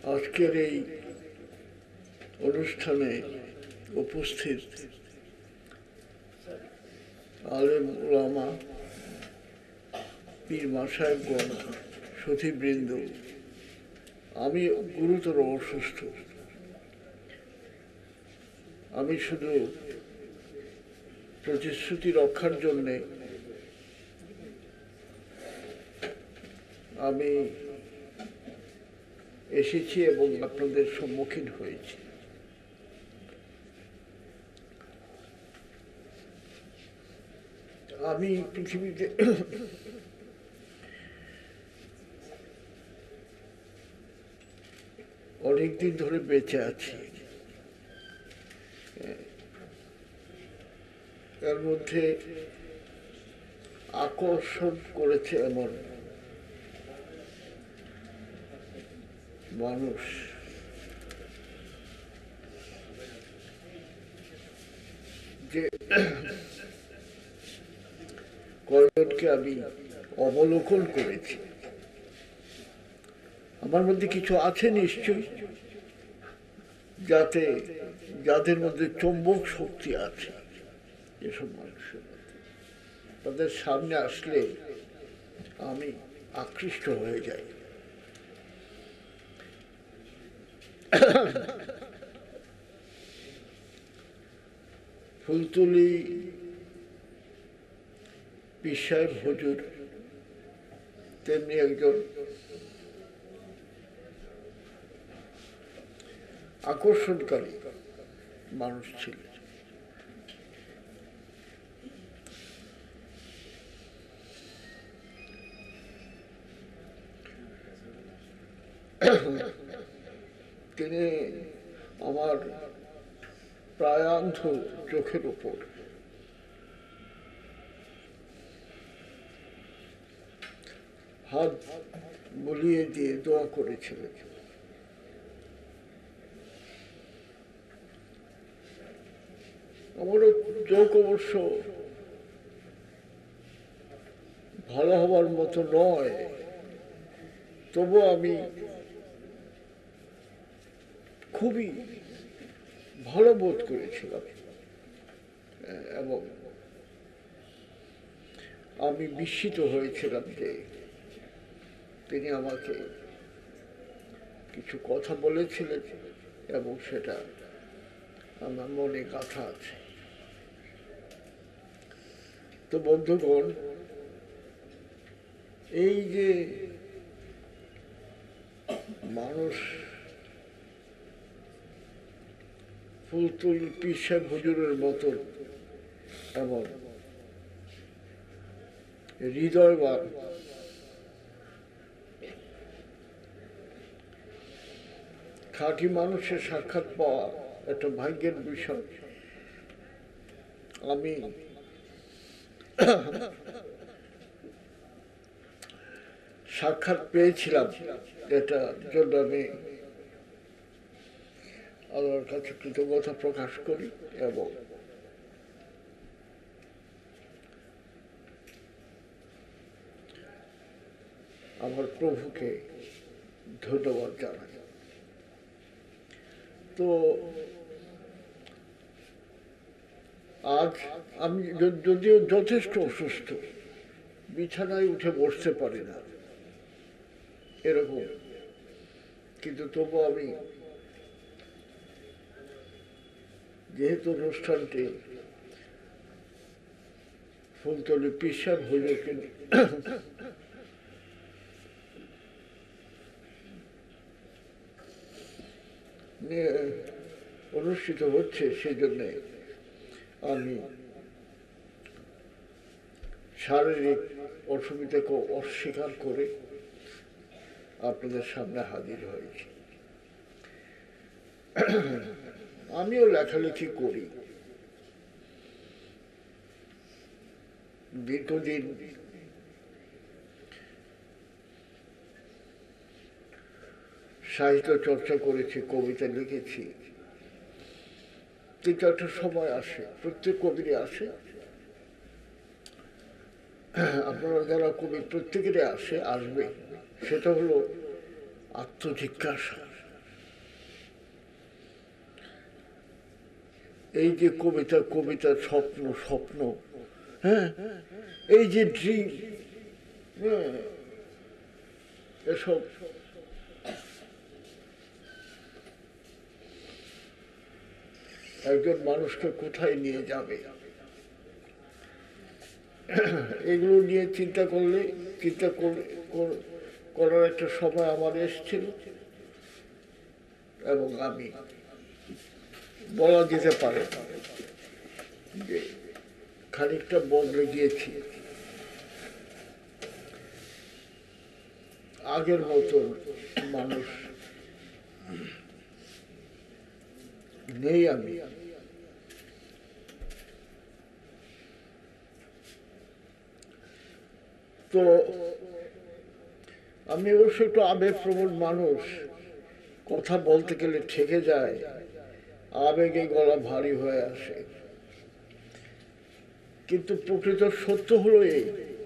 আজকের এই অনুষ্ঠানে উপস্থিত আলেম উলামা, পীর মাশায়েখগণ, সতীবৃন্দ, আমি গুরুতর অসুস্থ। আমি শুধু প্রতিশ্রুতি রক্ষার জন্যে আমি এসেছি এবং আপনাদের সম্মুখীন হয়েছি। আমি পৃথিবীতে অনেকদিন ধরে বেঁচে আছি। এর মধ্যে আকর্ষণ করেছে এমন মানুষ যে কয়েকজনকে আমি অবলোকন করেছি। আমার মধ্যে কিছু আছে নিশ্চয়ই, যাদের মধ্যে চৌম্বক শক্তি আছে। এসব মানুষের তাদের সামনে আসলে আমি আকৃষ্ট হয়ে যাই। ফুলতলি পীর সাহেব হুজুর তেমনি একজন আকর্ষণকারী মানুষ ছিলেন। তিনি আমার প্রায়ান্ধ চোখের উপর হাত বুলিয়ে দিয়ে দোয়া করেছিলেন। আমারও চোখ অবশ্য ভালো হওয়ার মতো নয়, তবু আমি খুবই ভালো বোধ করেছিলাম এবং আমি বিস্মিত হয়েছিলাম যে তিনি আমাকে কিছু কথা বলেছিলেন এবং সেটা আমার মনে গাঁথা আছে। তো বন্ধুগণ, এই যে মানুষ ফুলতলি পীর সাহেব হুজুরের মতো এবং হৃদয়বান খাঁটি মানুষের সাক্ষাৎ পাওয়া একটা ভাগ্যের বিষয়। আমি সাক্ষাৎ পেয়েছিলাম, এটার জন্য আমি আল্লাহর কাছে কৃতজ্ঞতা প্রকাশ করি এবং আমার প্রভুকে ধন্যবাদ জানাই। তো আজ আমি যদিও যথেষ্ট অসুস্থ, বিছানায় উঠে বসতে পারি না এরকম, কিন্তু তবু আমি যেহেতু অনুষ্ঠানটি ফুলতলি পীর সাহেব হুজুরকে নিয়ে অনুষ্ঠিত হচ্ছে, সেই জন্যে আমি শারীরিক অসুবিধাকে অস্বীকার করে আপনাদের সামনে হাজির হয়েছি। আমিও লেখালেখি করি, দীর্ঘদিন সাহিত্য চর্চা করেছি, কবিতা লিখেছি, কিন্তু একটা সময় আসে, প্রত্যেক কবিরই আসে, আপনারা যারা কবি প্রত্যেকেরই আসবে, সেটা হলো আত্মজিজ্ঞাসা। এই যে কবিতা, কবিতার স্বপ্ন, স্বপ্ন, হ্যাঁ, এই যে ড্রিম, হ্যাঁ, এসব একজন মানুষকে কোথায় নিয়ে যাবে, এগুলো নিয়ে চিন্তা করলে, চিন্তা করার একটা সময় আমার এসেছিল, এবং আমি বলা যেতে পারে যে খানিকটা বদলে গিয়েছি। আগের মতো মানুষ নেই আমি। তো আমি অবশ্য একটু আবেগপ্রবণ মানুষ, কথা বলতে গেলে ঠেকে যায়, আবেগে গলা ভারী হয়ে আসে। কিন্তু প্রকৃত সত্য হলো এই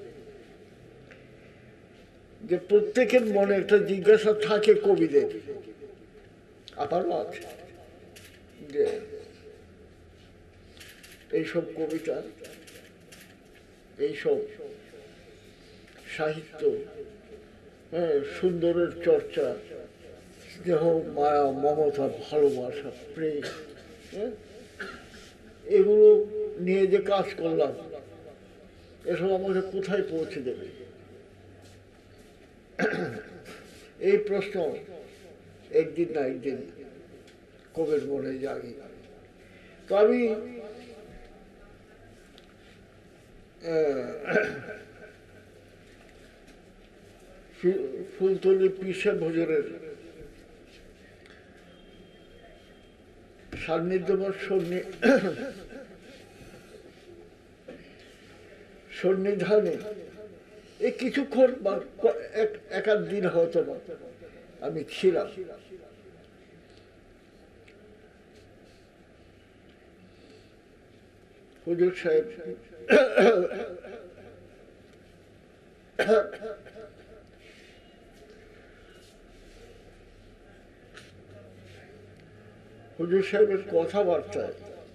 যে প্রত্যেকের মনে একটা জিজ্ঞাসা থাকে কবিদের, আমারও আছে, যে এইসব কবিতা, এইসব সাহিত্য, হ্যাঁ, সুন্দরের চর্চা, স্নেহ, মায়া, মমতা, ভালোবাসা, প্রেম, হ্যাঁ, এগুলো নিয়ে যে কাজ করলাম, এসব আমাকে কোথায় পৌঁছে দেবে? এই প্রশ্ন একদিন না একদিন কবির মনে জাগে। তো আমি ফুলতলি পিসা ভোজনের সান্নিধ্যবাদ সন্নিধানে এই কিছুক্ষণ বা এক আধ দিন হয়তো না আমি ছিলাম। হুজুর সাহেব হুজুর সাহেবের কথাবার্তায়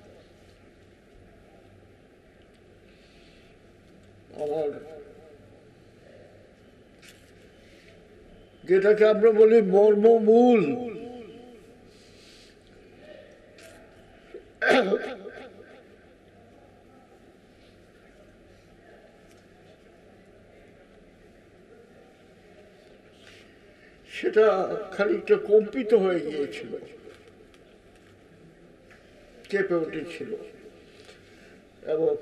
আমার, যেটাকে আমরা বলি মর্মমূল, সেটা খানিকটা কম্পিত হয়ে গিয়েছিল, কেঁপে উঠেছিল। এবং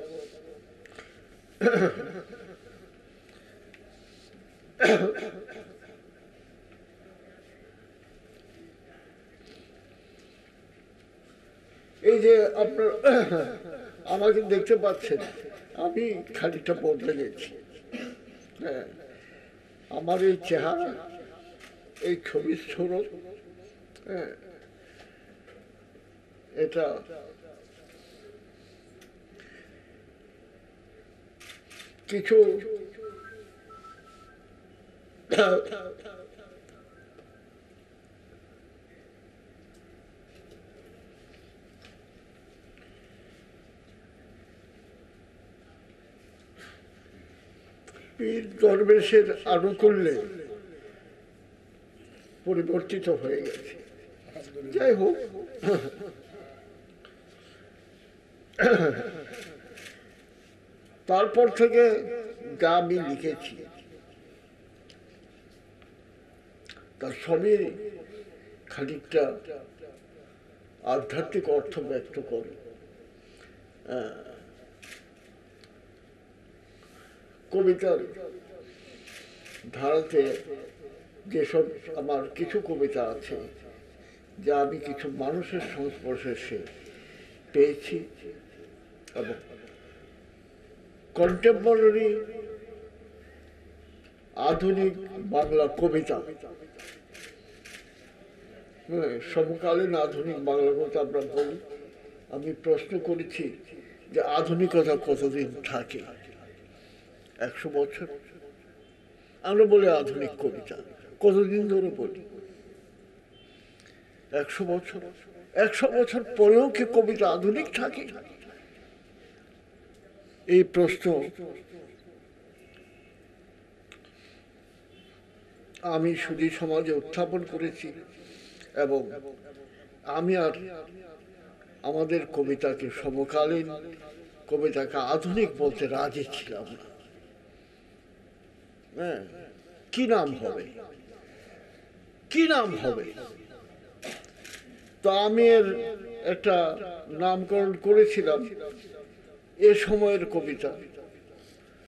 এই যে আপনার আমাকে দেখতে পাচ্ছেন, আমি খানিকটা বদলে গেছি। হ্যাঁ, আমার এই চেহারা, এই ছবির স্বরূপ, হ্যাঁ, এটা কিছু পীর দরবেশের আনুকূল্যে পরিবর্তিত হয়ে গেছে। যাই হোক, তারপর থেকে যা আমি লিখেছি তার সবই খানিকটা আধ্যাত্মিক অর্থ ব্যক্ত করে। কবিতার ধারাতে যেসব আমার কিছু কবিতা আছে যা আমি কিছু মানুষের সংস্পর্শে পেয়েছি, এবং কন্টেম্পোরারি আধুনিক বাংলা কবিতা, সমকালীন আধুনিক বাংলা কবিতা আমরা বলি। আমি প্রশ্ন করেছি যে আধুনিকতা কতদিন থাকে? 100 বছর। আমরা বলি আধুনিক কবিতা কতদিন ধরে বলি? 100 বছর। 100 বছর পরেও কি কবিতা আধুনিক থাকে? এই প্রশ্ন আমি সুধী সমাজে উত্থাপন করেছি, এবং আমি আর আমাদের কবিতাকে সমকালীন, কবিতাকে আধুনিক বলতে রাজি ছিলাম না। হ্যাঁ, কি নাম হবে, কি নাম হবে? তো আমি এর একটা নামকরণ করেছিলাম এ সময়ের কবিতা।